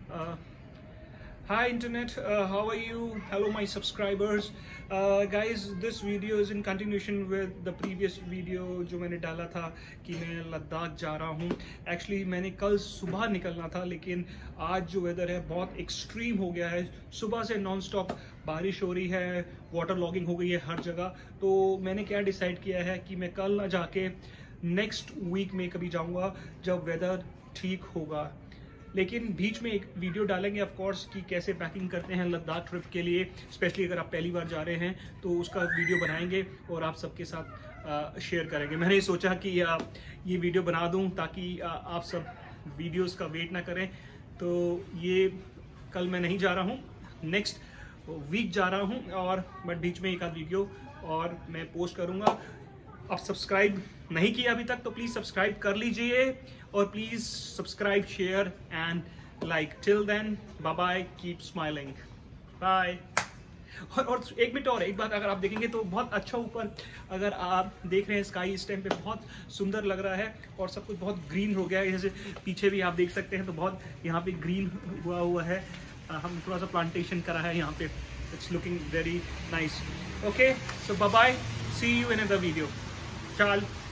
Uh, Hi internet, how are you? Hello my subscribers. Guys, this video is in continuation with the previous video जो मैंने डाला था कि मैं लद्दाख जा रहा हूँ. Actually मैंने कल सुबह निकलना था, लेकिन आज जो वेदर है बहुत एक्सट्रीम हो गया है. सुबह से नॉन स्टॉप बारिश हो रही है, वाटर लॉगिंग हो गई है हर जगह. तो मैंने क्या डिसाइड किया है कि मैं कल ना जाके नेक्स्ट वीक में कभी जाऊँगा जब वेदर ठीक होगा. लेकिन बीच में एक वीडियो डालेंगे ऑफ कोर्स कि कैसे पैकिंग करते हैं लद्दाख ट्रिप के लिए, स्पेशली अगर आप पहली बार जा रहे हैं तो उसका वीडियो बनाएंगे और आप सबके साथ शेयर करेंगे. मैंने सोचा कि ये वीडियो बना दूं ताकि आप सब वीडियोस का वेट ना करें. तो ये कल मैं नहीं जा रहा हूं, नेक्स्ट वीक जा रहा हूं, और बट बीच में एक आध वीडियो और मैं पोस्ट करूंगा. आप सब्सक्राइब नहीं किया अभी तक तो प्लीज़ सब्सक्राइब कर लीजिए, और please subscribe, share and like. Till then bye bye, keep smiling, bye. और एक मिनट और, एक बात, अगर आप देखेंगे तो बहुत अच्छा ऊपर अगर आप देख रहे हैं स्काई इस टाइम पे बहुत सुंदर लग रहा है और सब कुछ बहुत ग्रीन हो गया है. जैसे पीछे भी आप देख सकते हैं तो बहुत यहाँ पे ग्रीन हुआ है. हम थोड़ा सा प्लांटेशन करा है यहाँ पे. It's looking very nice. Okay, so bye bye, see you in other video. Ciao.